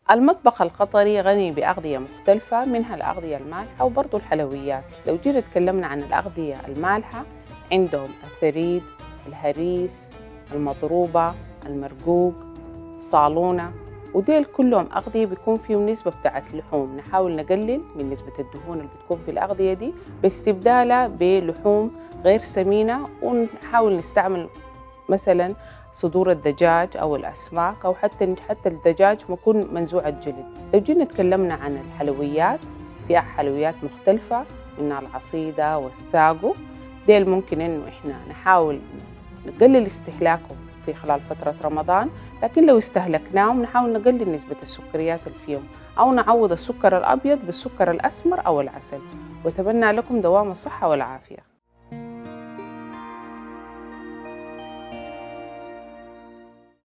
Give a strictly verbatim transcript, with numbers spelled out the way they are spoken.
المطبخ القطري غني بأغذية مختلفة، منها الأغذية المالحة وبرضو الحلويات. لو جينا تكلمنا عن الأغذية المالحة، عندهم الثريد، الهريس، المضروبة، المرقوق، الصالونة، وديل كلهم أغذية بيكون فيهم نسبة بتاعت لحوم. نحاول نقلل من نسبة الدهون اللي بتكون في الأغذية دي باستبدالها بلحوم غير سمينة، ونحاول نستعمل مثلا صدور الدجاج أو الأسماك، أو حتى حتى الدجاج يكون منزوع الجلد. لو جينا تكلمنا عن الحلويات، في حلويات مختلفة منها العصيدة والثاقو. ديل ممكن إنه إحنا نحاول نقلل استهلاكهم في خلال فترة رمضان، لكن لو استهلكناهم نحاول نقلل نسبة السكريات اللي فيهم، أو نعوض السكر الأبيض بالسكر الأسمر أو العسل. وأتمنى لكم دوام الصحة والعافية.